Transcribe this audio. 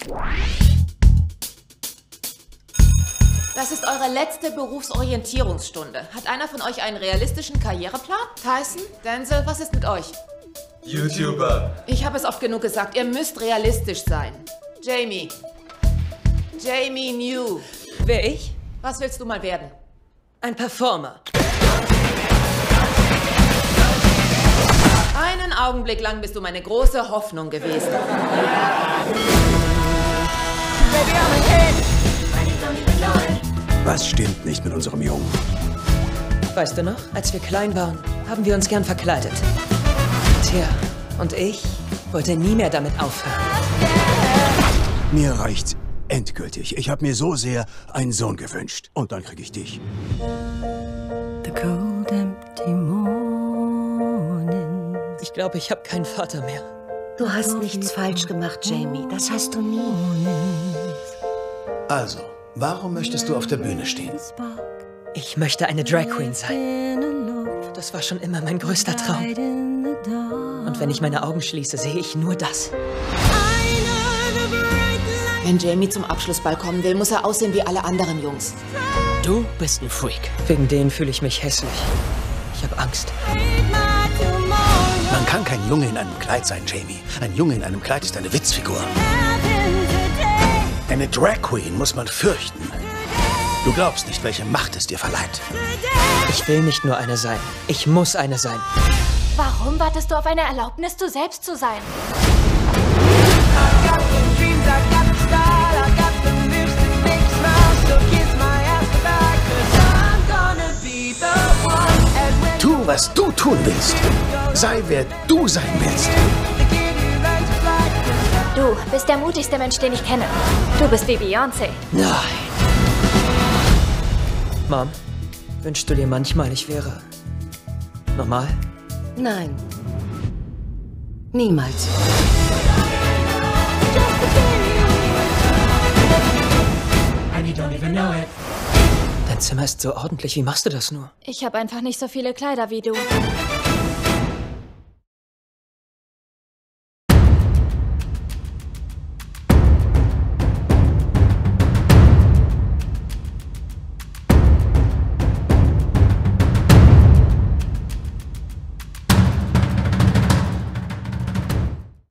Das ist eure letzte Berufsorientierungsstunde. Hat einer von euch einen realistischen Karriereplan? Tyson? Denzel, was ist mit euch? YouTuber. Ich habe es oft genug gesagt, ihr müsst realistisch sein. Jamie. Jamie New. Wer ich? Was willst du mal werden? Ein Performer. Einen Augenblick lang bist du meine große Hoffnung gewesen. Was stimmt nicht mit unserem Jungen? Weißt du noch, als wir klein waren, haben wir uns gern verkleidet. Tja, und ich wollte nie mehr damit aufhören. Mir reicht's endgültig. Ich habe mir so sehr einen Sohn gewünscht. Und dann kriege ich dich. The cold, empty morning. Ich glaube, ich habe keinen Vater mehr. Du hast nichts falsch gemacht, Jamie. Das hast du nie. Also, warum möchtest du auf der Bühne stehen? Ich möchte eine Drag Queen sein. Das war schon immer mein größter Traum. Und wenn ich meine Augen schließe, sehe ich nur das. Wenn Jamie zum Abschlussball kommen will, muss er aussehen wie alle anderen Jungs. Du bist ein Freak. Wegen denen fühle ich mich hässlich. Ich habe Angst. Man kann kein Junge in einem Kleid sein, Jamie. Ein Junge in einem Kleid ist eine Witzfigur. Eine Drag Queen muss man fürchten. Du glaubst nicht, welche Macht es dir verleiht. Ich will nicht nur eine sein. Ich muss eine sein. Warum wartest du auf eine Erlaubnis, du selbst zu sein? Tu, was du tun willst. Sei, wer du sein willst. Du bist der mutigste Mensch, den ich kenne. Du bist wie Beyoncé. Nein. Mom, wünschst du dir manchmal, ich wäre normal? Nein. Niemals. Dein Zimmer ist so ordentlich. Wie machst du das nur? Ich habe einfach nicht so viele Kleider wie du.